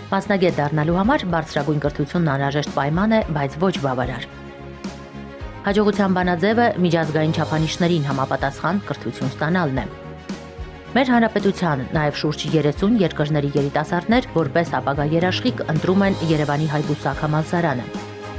Մասնագետ դառնալու համար բարձրագույն կրթությունն անհրաժեշտ պայման է, բայց ոչ բավարար։ Հաջողության բանաձևը միջազգային չափանիշներին համապատասխան կրթություն ստանալն է։ Մեր հանրապետության, նաև շուրջ 30 երկրների երիտասարդներ որպես ապագա երաշխիք ընտրում են Երևանի Հայբուսակ համալսարանը։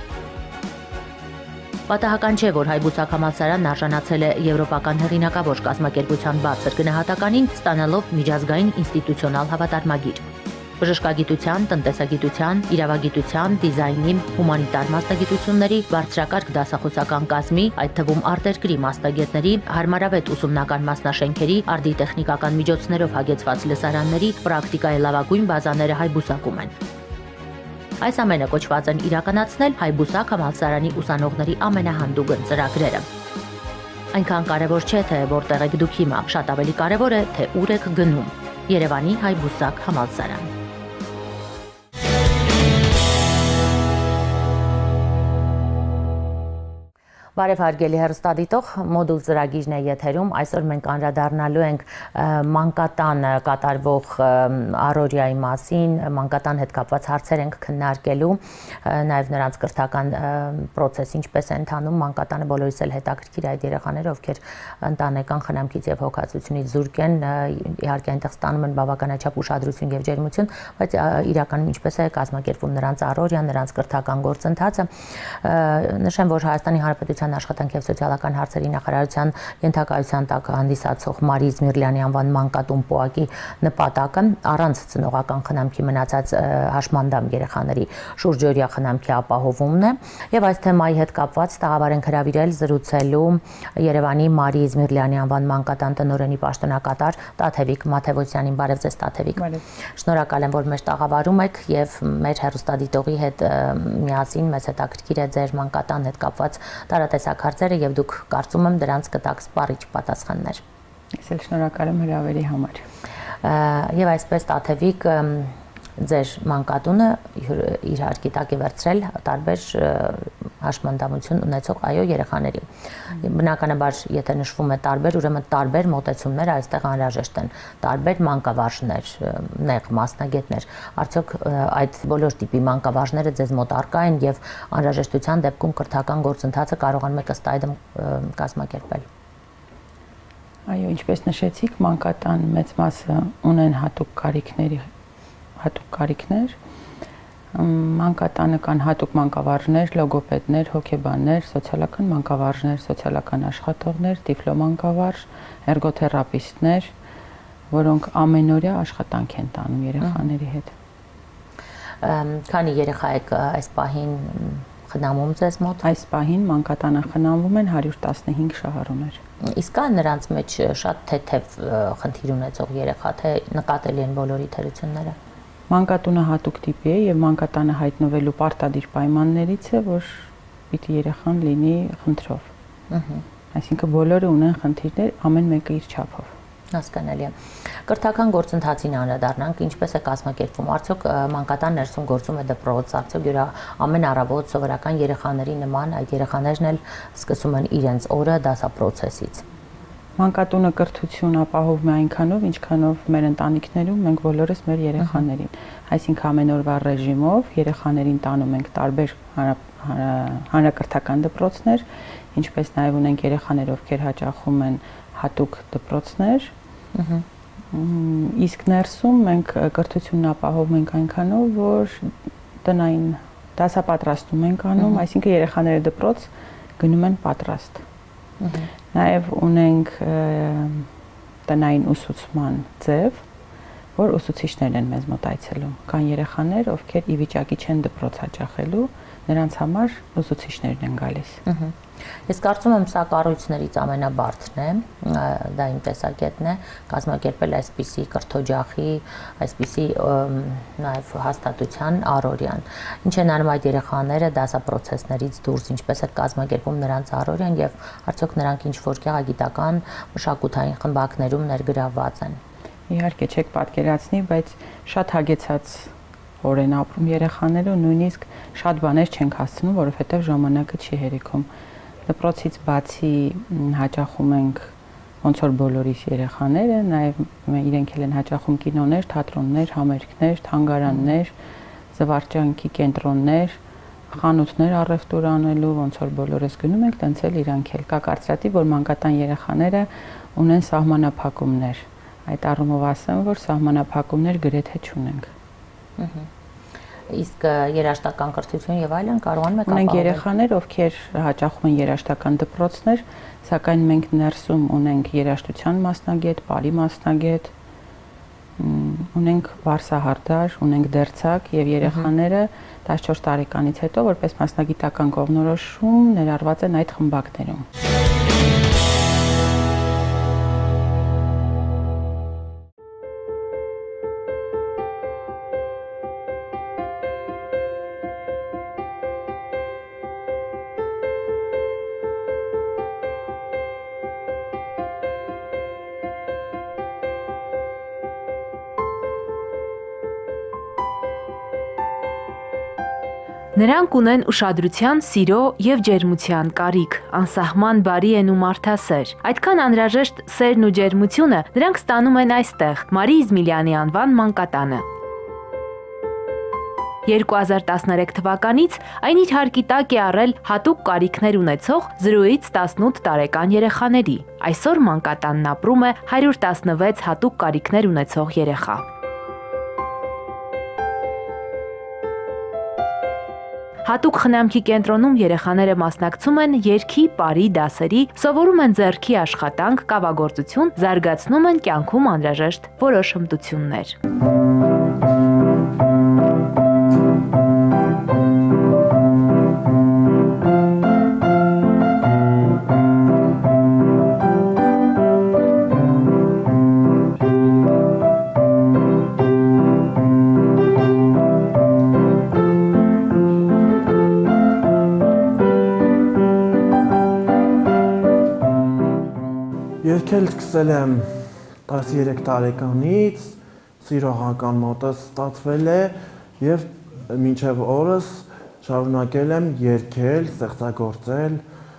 Պատահական չէ, որ Հայբուսակ համալսարանն արժանացել է եվրոպական հեղինակավոր կազմակերպության բարձր գնահատականին, ստանալով միջազգային ինստիտուցիոնալ հավատարմագիր։ Բժշկագիտության, տնտեսագիտության, իրավագիտության, դիզայնի, հումանիտար մասնագիտությունների բարձրակարգ դասախոսական կազմի, այդ թվում արտերկրի մասնագետների, հարմարավետ ուսումնական մասնաշենքերի, արդի-տեխնիկական միջոցներով հագեցված լսարանների պրակտիկայի լավագույն բազաները Հայբուսակում են։ Այս ամենը կոչված են իրականացնել Հայբուսակ համալսարանի ուսանողների ամենահանդուգն ծրագրերը։ Այնքան կարևոր չէ, թե որտեղ եք դուք հիմա, շատ ավելի կարևոր է, թե ուր եք գնում։ Երևանի Հայբուսակ համալսարան։ Բարև հարգելի հեռուստադիտող, մոդուլ ծրագիրն է եթերում։ Այսօր մենք անդրադառնալու ենք մանկատան կատարվող առօրյայի մասին, մանկատան հետ կապված հարցեր ենք քննարկելու, նաև նրանց կրթական process ինչպես է ընթանում, մանկատանը բոլորիս էլ հետաքրքիր է այդ երեխաները, ովքեր ընտանեկան խնամքից եւ հոգացությունից զուրկ են, իհարկե այնտեղ ստանում են բավականաչափ ուշադրություն եւ ջերմություն, բայց իրականում ինչպես է կազմակերպվում նրանց առօրյան, նրանց կրթական գործընթացը։ Նշեմ, որ Հայաստանի Հանրապետության Աշխատանքի և սոցիալական հարցերի նախարարության ենթակայության տակ հանդիսացող Մարի Զմիրլյանի անվան մանկատուն պոակի նպատակը առանց ծնողական խնամքի մնացած հաշմանդամ երեխաների շուրջօրյա խնամքի ապահովումն է, եւ այս թեմայի հետ կապված տաղավար ենք հրավիրել զրուցելու Երևանի Մարի Զմիրլյանի անվան մանկատան տնօրենի պաշտոնակատար Տաթևիկ Մաթևոսյանին։ Բարև ձեզ, Տաթևիկ։ Շնորհակալ եմ, որ մեր տաղավարում եք եւ մեր հեռուստադիտողի հետ միասին մեզ հետաքրքիր է ձեր մանկատան հետ կապված տարատեսակ հարցերը եւ դուք կարծում եմ դրանց կտաք սպառիչ պատասխաններ։ Ես էլ շնորհակալ եմ հրավերի համար։ Եվ այսպես Տաթևիկ ձեր մանկատունը իր հարկի տակ է վերցրել տարբեր հաշմանդամություն ունեցող այո երեխաների։ Բնականաբար, եթե նշվում է տարբեր, ուրեմն տարբեր մոտեցումներ այստեղ անհրաժեշտ են, տարբեր մանկավարժներ, նեղ մասնագետներ։ Արդյոք այդ բոլոր տիպի մանկավարժները ձեզ մոտ առկա են եւ անհրաժեշտության դեպքում կրթական գործընթացը կարողանում եք ըստ այդմ կազմակերպել։ Այո, ինչպես նշեցիք, մանկատան մեծ մասը ունեն հատուկ կարիքներ, մանկատանը կան հատուկ մանկավարժներ, լոգոպեդներ, հոգեբաններ, սոցիալական մանկավարժներ, սոցիալական աշխատողներ, դիպլոմանկավարժ, էրգոթերապիստներ, որոնք ամենօրյա աշխատանք են տանում երեխաների հետ։ Քանի երեխա եք այս պահին խնամում ձեզ մոտ։ Այս պահին մանկատանը խնամվում են 115 շահառուներ։ Իսկ կա նրանց մեջ շատ թեթև խնդիր ունեցող երեխա, թե նկատելի են բոլորի թերությունները։ Մանկատունը հատուկ տիպի է եւ մանկատանը հայտնվելու պարտադիր պայմաններից է, որ պիտի երեխան լինի խնդրով։ Այսինքն բոլորը ունեն խնդիրներ, ամեն մեկը իր չափով։ Հասկանալի է։ Կրթական գործընթացին անդրադառնանք, ինչպես է կազմակերպվում, արդյոք մանկատան ներսում գործում է դպրոց, արդյոք յուրա ամեն առավոտ սովորական երեխաների նման այդ երեխաներն էլ սկսում են իրենց օրը դասապրոցեսից։ Մանկատունը կրթություն ապահովում է այնքանով, ինչքանով մեր ընտանիքներում մենք բոլորս մեր երեխաներին, այսինքն ամեն օրվա ռեժիմով երեխաներին տանում ենք տարբեր հանրակրթական դպրոցներ, ինչպես նաև ունենք երեխաներ, ովքեր հաճախում են հատուկ դպրոցներ, իսկ ներսում մենք կրթությունն ապահովում ենք այնքանով, որ տնային դասապատրաստում ենք անում, այսինքն երեխաները դպրոց գնում են պատրաստ։ Նաև ունենք տնային ուսուցման ձև, որ ուսուցիչներն են մեզ մոտ այցելում։ Կան երեխաներ, ովքեր ի վիճակի չեն դպրոց հաճախելու, նրանց համար ուսուցիչներն են գալիս։ Ես կարծում եմ սա կառույցներից ամենաբարձրն է, դա իմ տեսակետն է, կազմակերպել այսպիսի կրթօջախի, այսպիսի նաև հաստատության առօրյան։ Ինչ են անում այդ երեխաները դասապրոցեսներից դուրս, ինչպես է կազմակերպում նրանց առօրյան եւ արդյոք նրանք ինչ-որ գեղագիտական մշակութային խմբակներում ներգրավված են։ Իհարկե չեք պատկերացնի, բայց շատ հագեցած օր են ապրում երեխաները, նույնիսկ շատ բաներ չենք հասցնում, որովհետեւ ժամանակը չի հերիքում։ Դպրոցից բացի հաճախում ենք ոնց որ բոլորիս երեխաները, նաև իրենք էլ են հաճախում կինոներ, թատրոններ, համերգներ, թանգարաններ, զվարճանքի կենտրոններ, խանութներ առևտուր անելու, ոնց որ բոլորս գնում ենք, տենց էլ իրանք էլ կա կարծրատիպ, որ մանկատան երեխաները ունեն սահմանափակումներ։ Այդ առումով ասեմ, որ սահմանափակումներ գրեթե չունենք։ Իսկ երաժշտական կրթություն եւ այլն կարողանում եք ապահովել։ Ունենք երեխաներ, ովքեր հաճախում են երաժշտական դպրոցներ, սակայն մենք ներսում ունենք երաժշտության մասնագետ, պարի մասնագետ, ունենք վարսահարդար, ունենք դերձակ եւ երեխաները 14 տարեկանից հետո որպես մասնագիտական կողմնորոշում ներառված են այդ խմբակներում։ Նրանք ունեն ուշադրության, սիրո եւ ջերմության կարիք, անսահման բարի են ու մարդասեր։ Այդքան անհրաժեշտ սերն ու ջերմությունը նրանք ստանում են այստեղ, Մարի Իզմիլյանի անվան մանկատանը։ 2013 թվականից այն իր հարկի տակ է առել հատուկ կարիքներ ունեցող 0-ից 18 տարեկան երեխաների։ Այսօր մանկատանն ապրում է 116 հատուկ կարիքներ ունեցող երեխա։ Հատուկ խնամքի կենտրոնում երեխաները մասնակցում են երգի, պարի դասերի, սովորում են ձեռքի աշխատանք, կավագործություն, զարգացնում են կյանքում անհրաժեշտ որոշ հմտություններ։ Երգել սկսել եմ 13 տարեկանից, սիրողական մոտս ստացվել է եւ մինչեւ օրս շարունակել եմ երգել, ստեղծագործել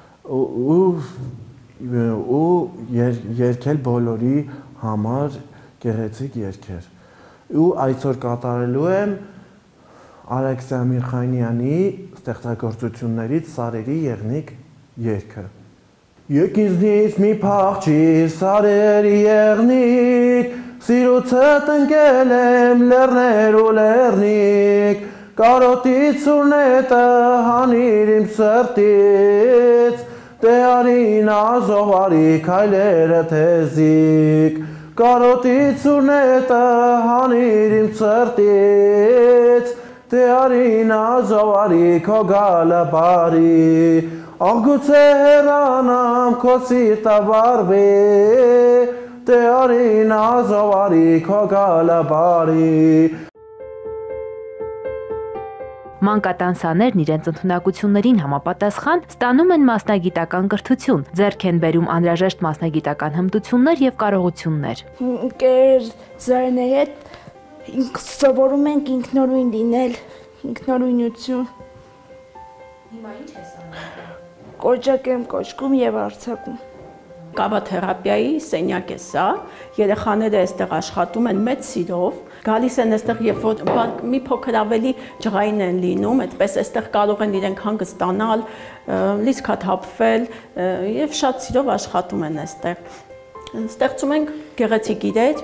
ու երգել բոլորի համար գեղեցիկ երգեր։ Ու այսօր կատարելու եմ Ալեքսեյ Միրխանյանի ստեղծագործություններից Սարերի եղնիկ երգը։ Եկիզնից մի փախչիր սարերի եղնիկ, սիրուցը տնկել եմ լեռներ ու լեռնիկ, կարոտից ուրնետը հանիր իմ սրտից, դե արին ազովարի քայլերը թեզիկ, կարոտից ուրնետը հանիր իմ սրտից, դե արին ազովարի քո գալը բարի, Աղգուցե հերանամ քո սիրտը վարվի, դե արին ազովարի քո գալը բարի։ Մանկատան սաներն իրենց ընդունակություններին համապատասխան ստանում են մասնագիտական կրթություն, ձեռք են բերում անհրաժեշտ մասնագիտական հմտություններ եւ կարողություններ։ Ընկերների հետ սովորում ենք ինքնուրույն լինել, ինքնուրույնություն։ Հիմա ինչ ես անում։ Կոճակ եմ կոճկում եւ արձակում։ Կավաթերապիայի սենյակ է սա, երեխաները այստեղ աշխատում են մեծ սիրով, գալիս են այստեղ, երբ որ մի փոքր ավելի ջղային են լինում, այդպես այստեղ կարող են իրենք հանգստանալ, լիցքաթափվել եւ շատ սիրով աշխատում են այստեղ։ Ստեղծում ենք գեղեցիկ իրեր։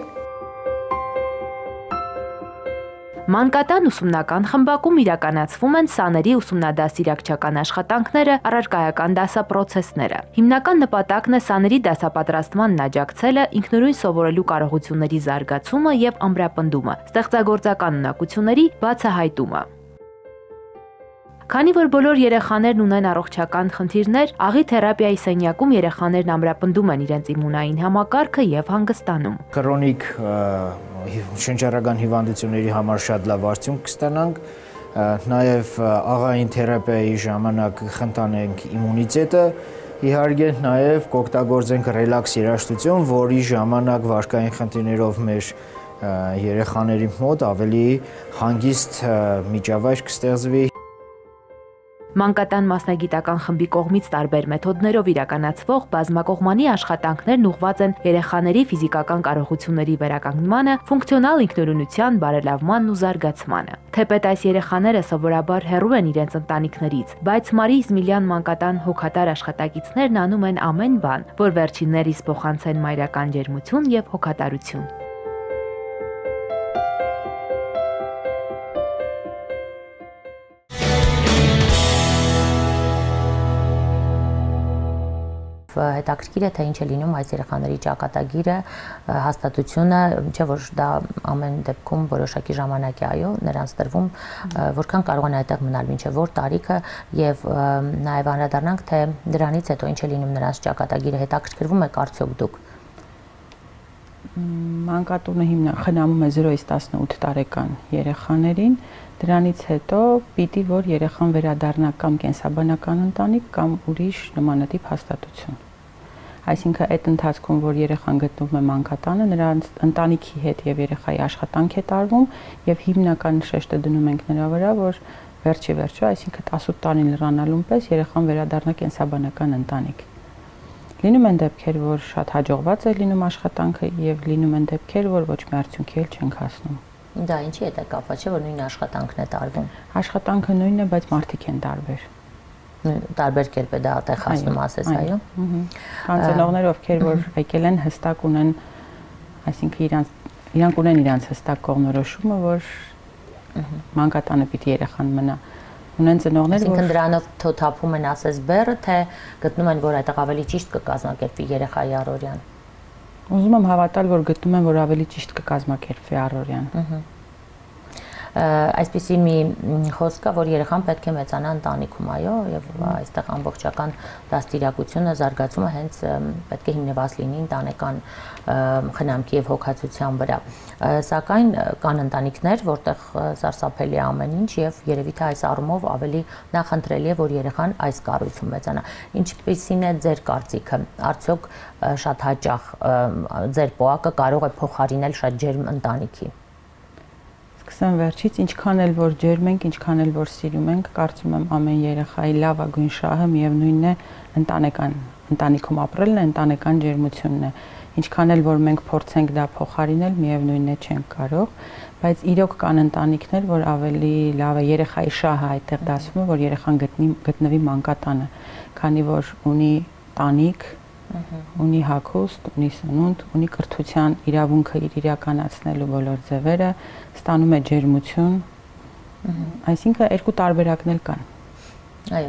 Մանկատան ուսումնական խմբակում իրականացվում են սաների ուսումնադաստիարակչական աշխատանքները, առարկայական դասապրոցեսները։ Հիմնական նպատակն է սաների դասապատրաստմանն աջակցելը, ինքնուրույն սովորելու կարողությունների զարգացումը եւ ամրապնդումը, ստեղծագործական ունակությունների բացահայտումը։ Քանի որ բոլոր երեխաներն ունեն առողջական խնդիրներ, աղի թերապիայի սենյակում երեխաներն ամրապնդում են իրենց իմունային համակարգը եւ հանգստանում։ Քրոնիկ շնչառական հիվանդությունների համար շատ լավ արդյունք կստանանք, նաեւ աղային թերապիայի ժամանակ խթանենք իմունիտետը, իհարկե նաեւ կօգտագործենք ռելաքս երաժշտություն, որի ժամանակ վարքային խնդիրներով մեր երեխաների մոտ ավելի հանգիստ միջավայր կստեղծվի։ Մանկատան մասնագիտական խմբի կողմից տարբեր մեթոդներով իրականացվող բազմակողմանի աշխատանքներն ուղղված են երեխաների ֆիզիկական կարողությունների վերականգնմանը, ֆունկցիոնալ ինքնուրույնության բարելավմանն ու զարգացմանը։ Թեպետ այս երեխաները սովորաբար հեռու են իրենց ընտանիքներից, բայց Մարի Իզմիլյան մանկատան հոգատար աշխատակիցներն անում են ամեն բան, որ վերջիններիս փոխանցեն մայրական ջերմություն եւ հոգատարություն։ Հետաքրքիր է, թե ինչ է լինում այս երեխաների ճակատագիրը, հաստատությունը, չէ՞ որ դա ամեն դեպքում որոշակի ժամանակ է, այո, նրանց տրվում, որքան կարող են այդտեղ մնալ մինչև որ տարիքը եւ նաեւ անդրադառնանք, թե դրանից հետո ինչ է լինում նրանց ճակատագիրը, հետաքրքրվում եք արդյոք դուք։ Մանկատունը խնամում է 0-ից 18 տարեկան երեխաներին, դրանից հետո պիտի որ երեխան վերադառնա կամ կենսաբանական ընտանիք կամ ուրիշ նմանատիպ հաստատություն։ Այսինքն այդ ընթացքում, որ երեխան գտնվում է մանկատանը, նրանց ընտանիքի հետ եւ երեխայի աշխատանք է տարվում եւ հիմնական շեշտը դնում ենք նրա վրա, որ վերջի վերջո, այսինքն 18 տարին լրանալուն պես երեխան վերադառնա կենսաբանական ընտանիք։ Լինում են դեպքեր, որ շատ հաջողված է լինում աշխատանքը եւ լինում են դեպքեր, որ ոչ մի արդյունքի էլ չենք հասնում։ Դա ինչի հետ է կապված, չէ՞ որ նույն աշխատանքն է տարվում։ Աշխատանքը նույնն է, բայց մարդիկ են տարբեր։ Տարբեր կերպ է դա տեղ հասնում, ասես, այո։ Կան ծնողներ, ովքեր որ եկել են հստակ ունեն, այսինքն իրանք ունեն իրանց հստակ կողմնորոշումը, որ մանկատանը պիտի երեխան մնա։ Ունեն ծնողներ, որ այսինքն դրանով թոթափում են, ասես, բեռը, թե գտնում են, որ այդտեղ ավելի ճիշտ կկազմակերպվի երեխայի առօրյան։ Ուզում եմ հավատալ, որ գտնում են, որ ավելի ճիշտ կկազմակերպվի առօրյան։ Այսպիսի մի խոսք կա, որ երեխան պետք է մեծանա ընտանիքում, այո, եւ այստեղ ամբողջական դաստիարակությունը, զարգացումը հենց պետք է հիմնված լինի ընտանեկան խնամքի եւ հոգացության վրա։ Սակայն կան ընտանիքներ, որտեղ սարսափելի է ամեն ինչ եւ երևի թե այս առումով ավելի նախընտրելի է, որ երեխան այս կառույցում մեծանա։ Ինչպիսին է ձեր կարծիքը։ Արդյոք շատ հաճախ ձեր պոակը կարող է փոխարինել շատ ջերմ ընտանիքի։ Սկսեմ վերջից, ինչքան էլ որ ջերմ ենք, ինչքան էլ որ սիրում ենք, կարծում եմ ամեն երեխայի լավագույն շահը միևնույնն է ընտանիքում ապրելն է, ընտանեկան ջերմությունն է։ Ինչքան էլ որ մենք փորձենք դա փոխարինել, միևնույնն է չենք կարող, բայց իրոք կան ընտանիքներ, որ ավելի լավ է երեխայի շահը այդտեղ դասում է, որ երեխան գտնվի մանկատանը, քանի որ ունի տանիք, ունի հագուստ, ունի սնունդ, ունի կրթության իրավունքը իր իրականացնելու բոլոր ձևերը, ստանում է ջերմություն, այսինքն երկու տարբերակներ կան։ Այո։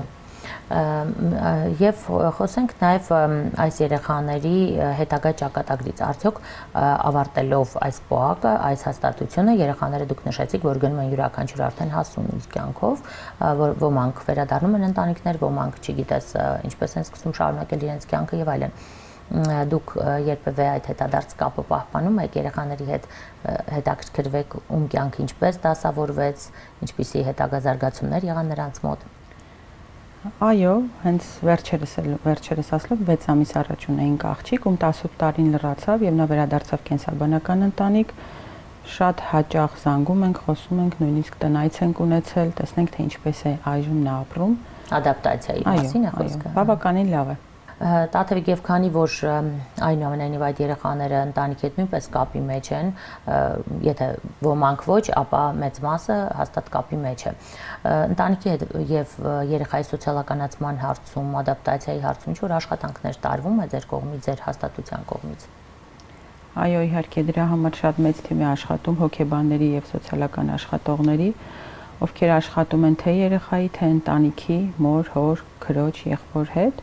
Եվ խոսենք նաև այս երեխաների հետագա ճակատագրից, արդյոք ավարտելով այս պոակը, այս հաստատությունը, երեխաները դուք նշեցիք, որ գնում են յուրաքանչյուր արդեն հասուն իր կյանքով, որ ոմանք վերադառնում են ընտանիքներ, ոմանք, չգիտես, ինչպես են սկսում շարունակել իրենց կյանքը եւ այլն։ Դուք երբևէ այդ հետադարձ կապը պահպանում եք երեխաների հետ, հետաքրքրվեք ում կյանքը ինչպես դասավորվեց, ինչպիսի հետագա զարգացումներ եղան նրանց մոտ։ Այո, հենց վերջերս ասելով 6 ամիս առաջ ունեինք աղջիկ, ում 18 տարին լրացավ եւ նա վերադարձավ կենսաբանական ընտանիք, շատ հաճախ զանգում ենք, խոսում ենք, նույնիսկ տնայց ենք ունեցել, տեսնենք թե ինչպես է այժմ նա ապրում։ Ադապտացիայի մասին է խոսքը։ Բավականին լավ է։ Տաթևիկ, եւ քանի որ այնուամենայնիվ այդ երեխաները ընտանիքի հետ նույնպես կապի մեջ են, եթե ոմանք ոչ, ապա մեծ մասը հաստատ կապի մեջ է։ Ընտանիքի հետ եւ երեխայի սոցիալականացման հարցում, ադապտացիայի հարցում ինչ որ աշխատանքներ տարվում է ձեր կողմից, ձեր հաստատության կողմից։ Այո, իհարկե, դրա համար շատ մեծ թիմ է աշխատում հոգեբանների եւ սոցիալական աշխատողների, ովքեր աշխատում են թե երեխայի, թե ընտանիքի, մոր, հոր, քրոջ, եղբոր հետ։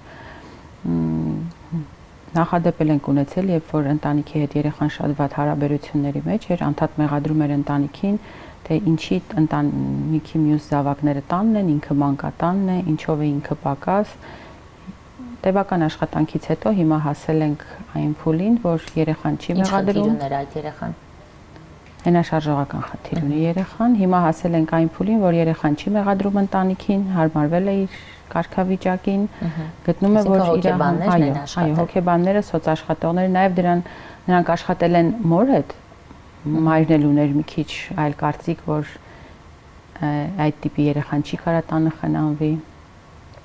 Նախադեպել ենք ունեցել, երբ որ ընտանիքի հետ երեխան շատ վատ հարաբերությունների մեջ էր, անդադ մեղադրում էր ընտանիքին, թե ինչի ընտանիքի մյուս զավակները տանն են, ինքը մանկատանն է, ինչով է ինքը պակաս։ Տևական աշխատանքից հետո հիմա հասել ենք այն փուլին, որ երեխան չի մեղադրում։ Ինչ խնդիր այդ երեխան։ Հենաշարժողական խնդիր ունի երեխան։ Հիմա հասել ենք այն փուլին, որ երեխան չի մեղադրում ընտանիքին, հարմարվել է իր կարգավիճակին, գտնում է, որ այո, հոգեբանները, սոցաշխատողները, նաև նրանք աշխատել են մոր հետ, մայրն էլ ուներ մի քիչ այլ կարծիք, որ այդ տիպի երեխան չի կարա տանը խնամվի,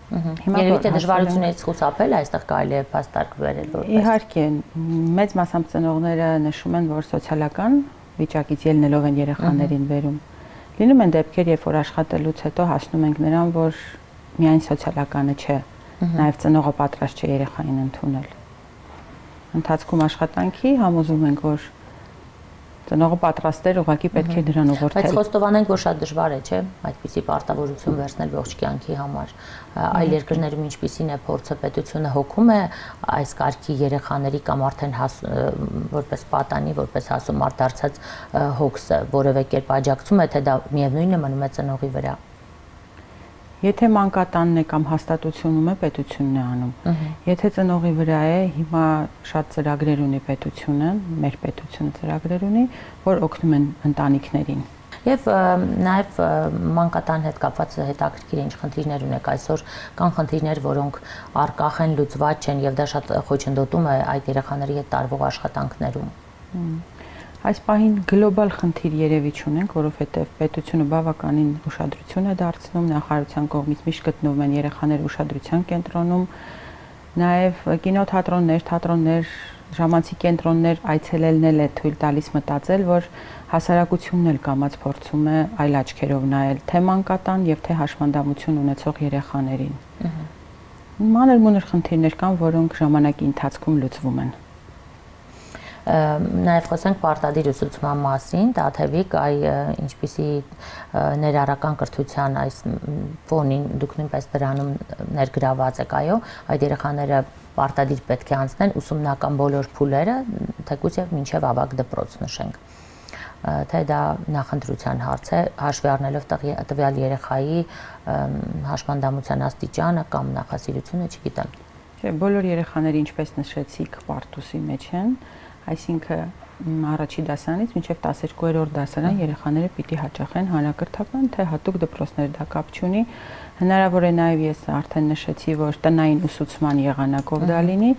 Երևի թե դժվարություններից խուսափել այստեղ կարելի է փաստարկ վերել որպես։ Իհարկե, մեծ մասամբ ծնողները նշում են, որ սոցիալական վիճակից ելնելով են երեխաներին վերում։ Լինում են դեպքեր, երբ որ աշխատելուց հետո հասնում ենք նրան, որ միայն սոցիալականը չէ, նաև ծնողը պատրաստ չէ երեխային ընդունել։ Ընթացքում աշխատանքի համոզում ենք, որ ծնողը պատրաստ է, ուղղակի պետք է դրան ուղղորդել։ Բայց խոստովանենք, որ շատ դժվար է, չէ՞, այդպիսի պարտավորություն վերցնել ողջ կյանքի համար։ Այլ երկրներում ինչպիսին է փորձը, պետությունը հոգում է այս կարգի երեխաների կամ արդեն որպես պատանի, որպես հասումարտ դարձած հոգսը, որևէ կերպ աջակցում է, թե դա միևնույնն է մնում է ծնողի վրա։ Եթե մանկատանն է կամ հաստատությունում է, պետությունն է անում։ Եթե ծնողի վրա է, հիմա շատ ծրագրեր ունի պետությունը, մեր պետությունը ծրագրեր ունի, որ օգնում են ընտանիքներին։ Եվ նաև մանկատան հետ կապված հետաքրքիր ինչ խնդիրներ ունեք այսօր, կան խնդիրներ, որոնք առկախ են, լուծված չեն եւ դա շատ խոչընդոտում է այդ երեխաների հետ տարվող աշխատանքներում։ Այս պահին գլոբալ խնդիր երևի չունենք, որովհետև պետությունը բավականին ուշադրություն է դարձնում, նախարարության կողմից միշտ գտնվում են երեխաները ուշադրության կենտրոնում, նաև կինոթատրոններ, ժամանցի կենտրոններ այցելելն էլ է թույլ տալիս մտածել, որ հասարակությունն էլ կամաց փորձում է այլ աչքերով նայել թե մանկատան եւ թե հաշմանդամություն ունեցող երեխաներին։ Մանր-մունր խնդիրներ կան, որոնք ժամանակի ընթացքում լուծվում են։ Նաև խոսենք պարտադիր ուսուցման մասին, Տաթևիկ, ինչպիսի ներառական կրթության այս ֆոնին դուք նույնպես դրանում ներգրաված եք, այո, այդ երեխաները պարտադիր պետք է անցնեն ուսումնական բոլոր փուլերը, թեկուզ եւ մինչեւ ավագ դպրոց նշենք, թե դա նախընտրության հարց է, հաշվի առնելով տվյալ երեխայի հաշմանդամության աստիճանը կամ նախասիրությունը, չգիտեմ։ Չէ, բոլոր երեխաները, ինչպես նշեցիք, պարտուսի մեջ են, այսինքն առաջի դասարանից մինչև 12-րդ դասարան երեխաները պիտի հաճախեն հանրակրթական թե հատուկ դպրոցներ, դա կապ չունի։ Հնարավոր է նաև ես արդեն նշեցի, որ տնային ուսուցման եղանակով դա լինի։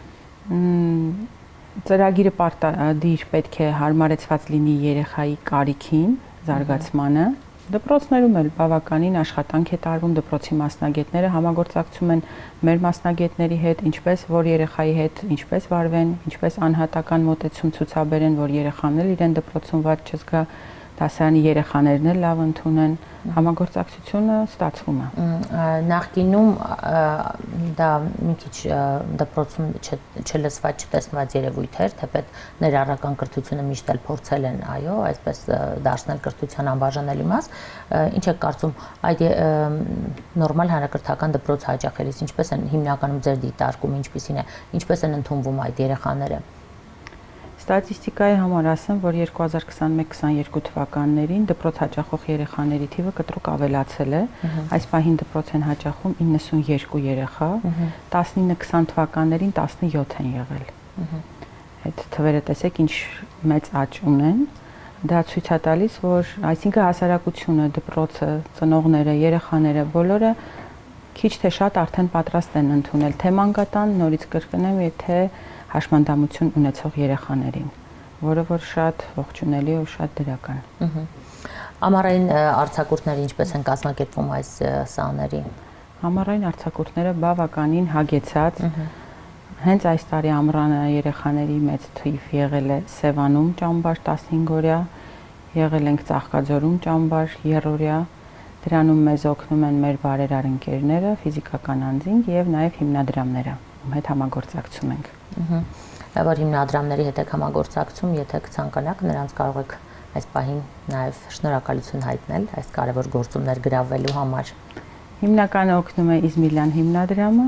Ծրագիրը պարտադիր պետք է հարմարեցված լինի երեխայի կարիքին, զարգացմանը։ Դպրոցներում էլ բավականին աշխատանք է տարվում, դպրոցի մասնագետները համագործակցում են մեր մասնագետների հետ, ինչպես որ երեխայի հետ ինչպես վարվեն, ինչպես անհատական մոտեցում ցուցաբերեն, որ երեխաներ իրեն դպրոցում ված չզգա, դասարանի երեխաներն էլ լավ ընդունեն, համագործակցությունը ստացվում է։ Նախկինում դա մի քիչ դպրոցում չլսված, չտեսնված երևույթ էր, թեպետ ներառական կրթությունը միշտ էլ փորձել են, այո, այսպես դարձնել կրթության անբաժանելի մաս։ Ինչ եք կարծում, այդ նորմալ հանրակրթական դպրոց հաճախելիս ինչպես են հիմնականում ձեր դիտարկում, ինչպես են ընդունվում այդ երեխաները։ Ստատիստիկայի համար ասեմ, որ 2021-22 թվականներին դպրոց հաճախող երեխաների թիվը կտրուկ ավելացել է, այս պահին դպրոց են հաճախում 92 երեխա, 19-20 թվականներին 17 են եղել։ Այդ թվերը տեսեք ինչ մեծ աճ ունեն, դա ցույց է տալիս, որ այսինքն հասարակությունը, դպրոցը, ծնողները, երեխաները բոլորը քիչ թե շատ արդեն պատրաստ են ընդունել թե մանկատան, նորից կրկնեմ, թե հաշմանդամություն ունեցող երեխաներին, որը որ շատ ողջունելի ու շատ դրական։ Ամառային արձակուրդները ինչպես են կազմակերպվում այս սաներին։ Ամառային արձակուրդները բավականին հագեցած, հենց այս տարի ամռանը երեխաների մեծ թիվ եղել է Սևանում ճամբար 15-օրյա, եղել ենք Ծաղկաձորում ճամբար 3-օրյա, դրանում մեզ օգնում են մեր բարերար ընկերները, ֆիզիկական անձինք եւ նաեւ հիմնադրամները, ում հետ համագործակցում ենք։ Որ հիմնադրամների հետ եք համագործակցում, եթե ցանկանաք, նրանց կարող եք այս պահին նաև շնորհակալություն հայտնել այս կարևոր գործումներ գրավելու համար։ Հիմնականը օգնում է Իզմիլյան հիմնադրամը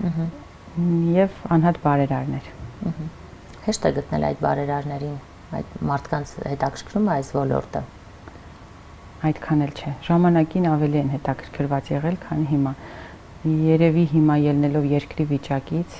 եւ անհատ բարերարներ։ Հեշտ է գտնել այդ բարերարներին, այդ մարդկանց հետաքրքրում է այս ոլորտը։ Այդքան էլ չէ։ Ժամանակին ավելի են հետաքրքրված եղել, քան հիմա։ Երևի հիմա ելնելով երկրի վիճակից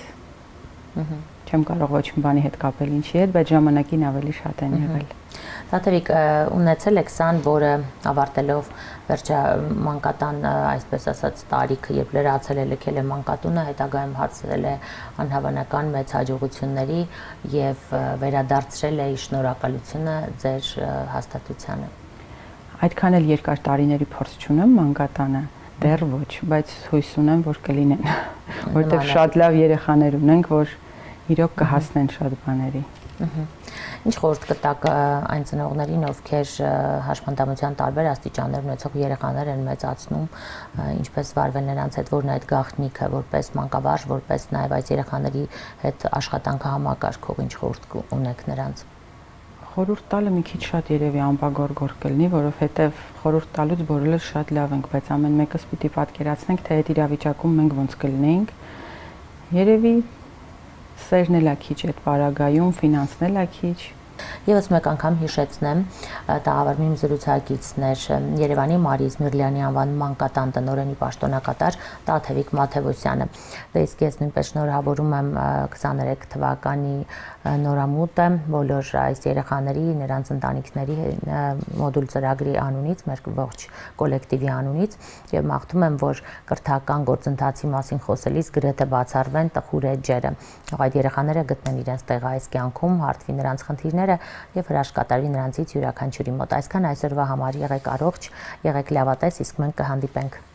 չեմ կարող ոչ մի բանի հետ կապել ինչի հետ, բայց ժամանակին ավելի շատ են եղել։ Տաթևիկ, ունեցել եք սան, որը ավարտելով մանկատան, այսպես ասած, տարիքը, երբ լրացել է, լքել է մանկատունը, հետագայում հասել է անհավանական մեծ հաջողությունների եւ վերադարձրել է շնորհակալությունը ձեր հաստատությանը։ Այդքան էլ երկար տարիների փորձ չունեմ մանկատանը, Դեռ ոչ, բայց հույս ունեմ, որ կլինեն, որովհետև շատ լավ երեխաներ ունենք, որ իրոք կհասնեն շատ բաների։ Ինչ խորհուրդ կտաք այն ծնողներին, ովքեր հաշմանդամության տարբեր աստիճաններ ունեցող երեխաներ են մեծացնում, ինչպես վարվել նրանց հետ, որն է այդ գաղտնիքը, որպես մանկավարժ, որպես նաև այս երեխաների հետ աշխատանքը համակարգող, ինչ խորհուրդ ունեք նրանց։ Խորհուրդ տալը մի քիչ շատ երևի անպագորգոր կլինի, որովհետև խորհուրդ տալուց բոլորս շատ լավ ենք, բայց ամեն մեկս պիտի պատկերացնենք, թե այդ իրավիճակում մենք ոնց կլինեինք։ Երևի սերն էլ է քիչ այդ պարագայում, ֆինանսն էլ է քիչ։ Եվս մեկ անգամ հիշեցնեմ, տաղավարի իմ զրուցակիցներ Երևանի Մարիզ Միրլյանի անվան մանկատան տնօրենի պաշտոնակատար Տաթևիկ Մաթևոսյանը։ Դե իսկ ես նույնպես շնորհավորում եմ 23 թվականի նորամուտը բոլոր այս երեխաների, նրանց ընտանիքների մոդուլ ծրագրի անունից, մեր ողջ կոլեկտիվի անունից եւ մաղթում եմ, որ կրթական գործընթացի մասին խոսելիս գրեթե բացառվեն տխուր էջերը։ Այդ երեխաները գտնեն իրենց տեղը այս կյանքում, հարթվի նրանց խնդիրները եւ հրաշք կատարվի նրանցից յուրաքանչյուրի մոտ։ Այսքան այսօրվա համար եղեք առողջ, եղեք լավատես, իսկ մենք կհանդիպենք